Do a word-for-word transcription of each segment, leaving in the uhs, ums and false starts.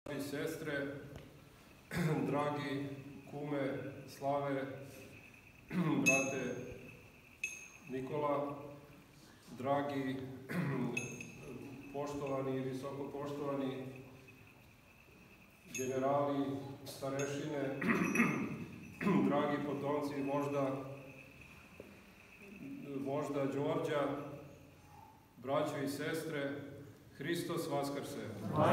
I sestre, dragi kume Slave, brate Nikola, dragi, poštovani i visoko poštovani generali, starešine, dragi potomci vožda, vožda Đorđa, braćo i sestre, Hristos Vaskrse.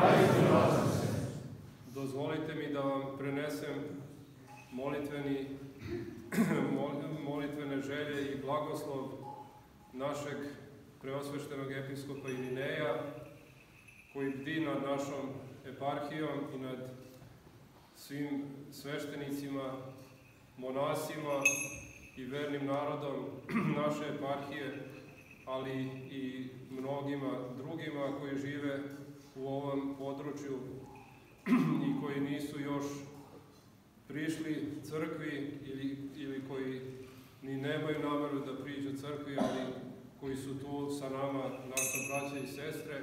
Dozvolite mi da vam prenesem molitveni, molitvene želje i blagoslov našeg preosveštenog episkopa Irineja, koji bdi nad našom eparhijom i nad svim sveštenicima, monasima i vernim narodom naše eparhije, ali i mnogima drugima koji žive u ovom području i koji nisu još prišli crkvi ili, ili koji ni nemaju nameru da priđu crkvi, ali koji su tu sa nama, naša braća i sestre.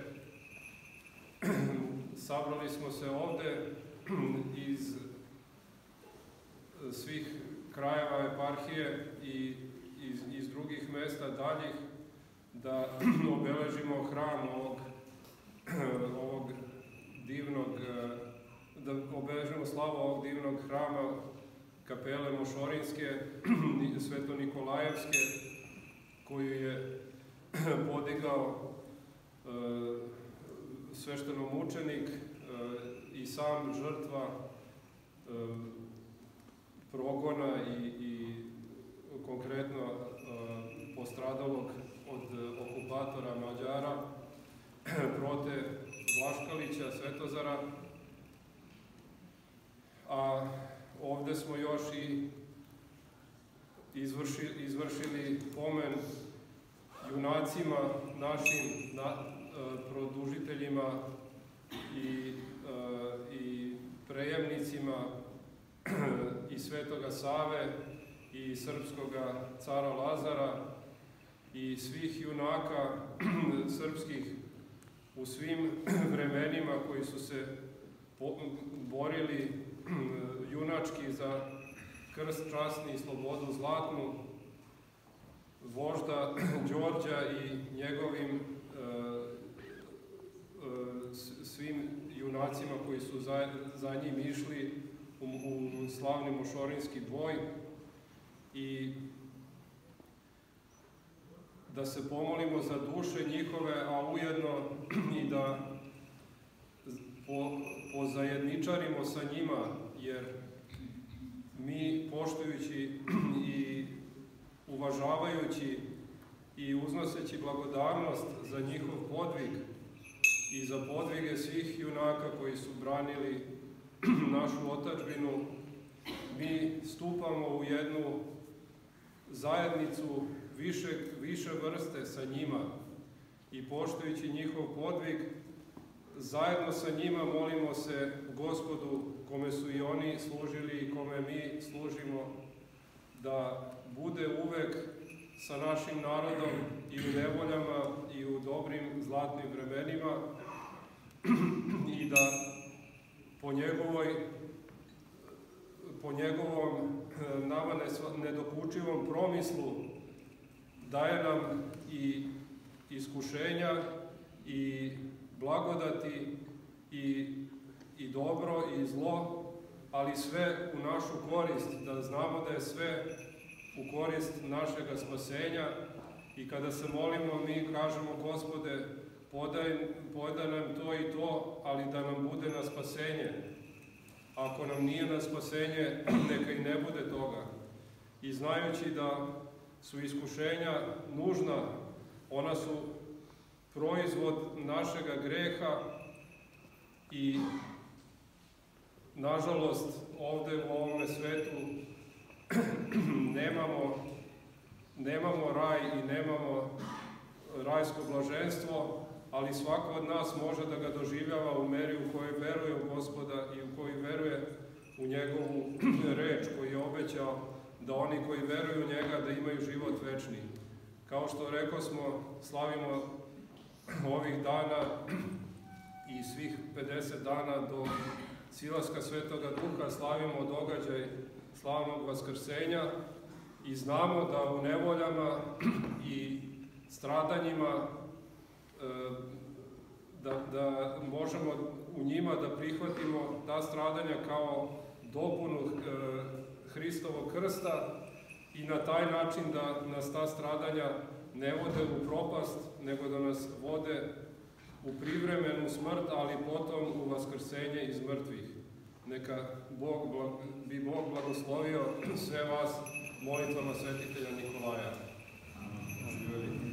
Sabrali smo se ovde iz svih krajeva eparhije i iz, iz drugih mesta daljih da obeležimo hram ovog, ovog divnog, da obeležimo slavu ovog divnog hrama kapele Mošorinske, Sveto-Nikolajevske, koju je podigao e, sveštenomučenik e, i sam žrtva e, progona i, i konkretno e, postradalog od okupatora Mađara, Prote Vlaškalića, Svetozara. A ovde smo još i izvrši, izvršili pomen junacima, našim na, produžiteljima i, i prejemnicima i Svetoga Save i srpskoga cara Lazara i svih junaka srpskih u svim vremenima koji su se borili junački za krst časni i slobodu zlatnu, vožda Đorđa i njegovim svim junacima koji su za, za njim išli u, u slavni Mošorinski boj, i da se pomolimo za duše njihove, a ujedno i da po, pozajedničarimo sa njima, jer mi, poštujući i uvažavajući i uznoseći blagodarnost za njihov podvig i za podvige svih junaka koji su branili našu otadžbinu, mi stupamo u jednu zajednicu više, više vrste sa njima i poštujući njihov podvig, zajedno sa njima molimo se Gospodu, kome su i oni služili i kome mi služimo, da bude uvek sa našim narodom i u nevoljama i u dobrim zlatnim vremenima i da po njegovoj po njegovom nama nedokučivom promislu daje nam i iskušenja i blagodati i, i dobro i zlo, ali sve u našu korist, da znamo da je sve u korist našega spasenja, i kada se molimo mi kažemo: Gospode, podaj, podaj nam to i to, ali da nam bude na spasenje. Ako nam nije na spasenje, neka i ne bude toga. I znajući da su iskušenja nužna, ona su proizvod našega greha i, nažalost, ovde u ovome svetu nemamo, nemamo raj i nemamo rajsko blaženstvo, ali svako od nas može da ga doživljava u meri u kojoj veruje u Gospoda i u kojoj veruje u njegovu reč koju je obećao da oni koji veruju u njega da imaju život večni. Kao što rekao smo, slavimo ovih dana i svih pedeset dana do silaska Svetoga Duha slavimo događaj slavnog vaskrsenja i znamo da u nevoljama i stradanjima da, da možemo u njima da prihvatimo ta stradanja kao dopunu Hristovog krsta i na taj način da nas ta stradanja ne vode u propast, nego da nas vode u privremenu smrt, ali potom u vaskrsenje iz mrtvih. Neka Bog, bi Bog blagoslovio sve vas molitvama svetitelja Nikolaja. Amen.